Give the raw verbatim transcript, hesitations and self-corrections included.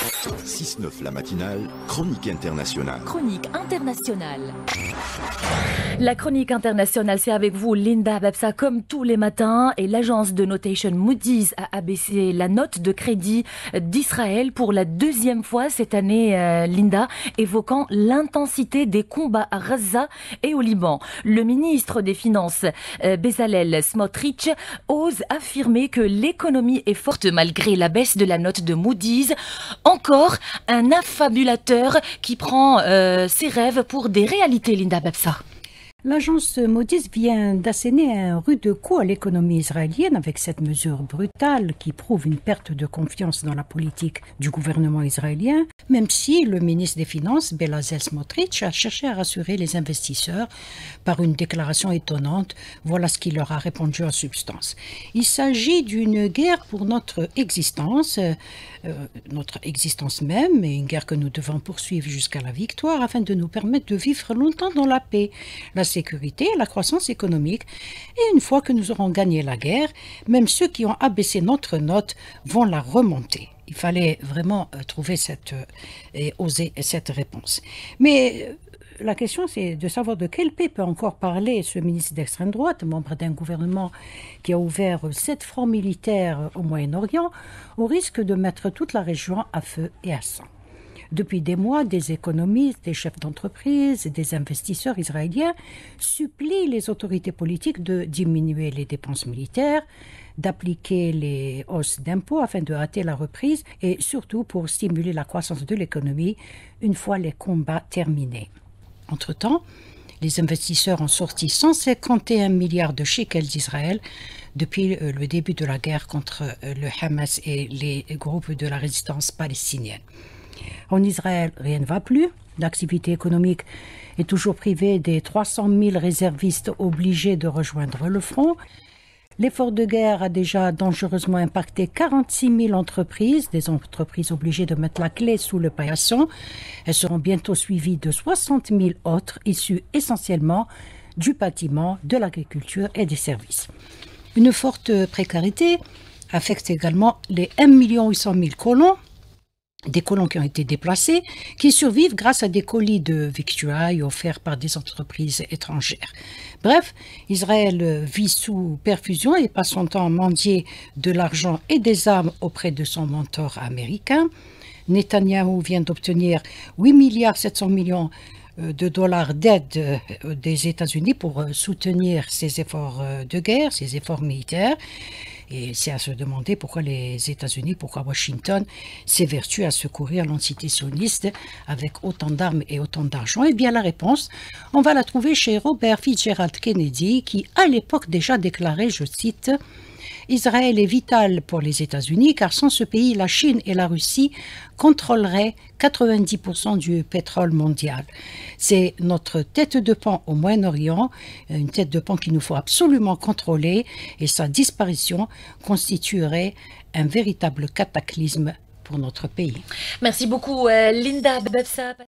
six neuf la matinale, chronique internationale. Chronique internationale. La chronique internationale, c'est avec vous, Linda Babsa, comme tous les matins. Et l'agence de notation Moody's a abaissé la note de crédit d'Israël pour la deuxième fois cette année, euh, Linda, évoquant l'intensité des combats à Gaza et au Liban. Le ministre des Finances, euh, Bezalel Smotrich, ose affirmer que l'économie est forte malgré la baisse de la note de Moody's. Encore un affabulateur qui prend euh, ses rêves pour des réalités, Linda Babsa. L'agence Moody's vient d'asséner un rude coup à l'économie israélienne avec cette mesure brutale qui prouve une perte de confiance dans la politique du gouvernement israélien, même si le ministre des Finances, Bezalel Smotrich, a cherché à rassurer les investisseurs par une déclaration étonnante. Voilà ce qu'il leur a répondu en substance. Il s'agit d'une guerre pour notre existence, euh, notre existence même, et une guerre que nous devons poursuivre jusqu'à la victoire afin de nous permettre de vivre longtemps dans la paix. La sécurité, la croissance économique. Et une fois que nous aurons gagné la guerre, même ceux qui ont abaissé notre note vont la remonter. Il fallait vraiment euh, trouver cette, euh, et oser cette réponse. Mais euh, la question, c'est de savoir de quelle paix peut encore parler ce ministre d'extrême droite, membre d'un gouvernement qui a ouvert sept fronts militaires au Moyen-Orient, au risque de mettre toute la région à feu et à sang. Depuis des mois, des économistes, des chefs d'entreprise et des investisseurs israéliens supplient les autorités politiques de diminuer les dépenses militaires, d'appliquer les hausses d'impôts afin de hâter la reprise et surtout pour stimuler la croissance de l'économie une fois les combats terminés. Entre-temps, les investisseurs ont sorti cent cinquante et un milliards de shekels d'Israël depuis le début de la guerre contre le Hamas et les groupes de la résistance palestinienne. En Israël, rien ne va plus. L'activité économique est toujours privée des trois cent mille réservistes obligés de rejoindre le front. L'effort de guerre a déjà dangereusement impacté quarante-six mille entreprises, des entreprises obligées de mettre la clé sous le paillasson. Elles seront bientôt suivies de soixante mille autres, issues essentiellement du bâtiment, de l'agriculture et des services. Une forte précarité affecte également les un million huit cent mille colons, des colons qui ont été déplacés, qui survivent grâce à des colis de victuailles offerts par des entreprises étrangères. Bref, Israël vit sous perfusion et passe son temps à mendier de l'argent et des armes auprès de son mentor américain. Netanyahou vient d'obtenir huit milliards sept cents millions de dollars d'aide des États-Unis pour soutenir ses efforts de guerre, ses efforts militaires. Et c'est à se demander pourquoi les États-Unis, pourquoi Washington s'évertue à secourir l'entité sioniste avec autant d'armes et autant d'argent. Eh bien, la réponse, on va la trouver chez Robert Fitzgerald Kennedy, qui à l'époque déjà déclarait, je cite, « Israël est vital pour les États-Unis car sans ce pays, la Chine et la Russie contrôleraient quatre-vingt-dix pour cent du pétrole mondial. C'est notre tête de pont au Moyen-Orient, une tête de pont qu'il nous faut absolument contrôler et sa disparition constituerait un véritable cataclysme pour notre pays. » Merci beaucoup, euh, Linda Babsa.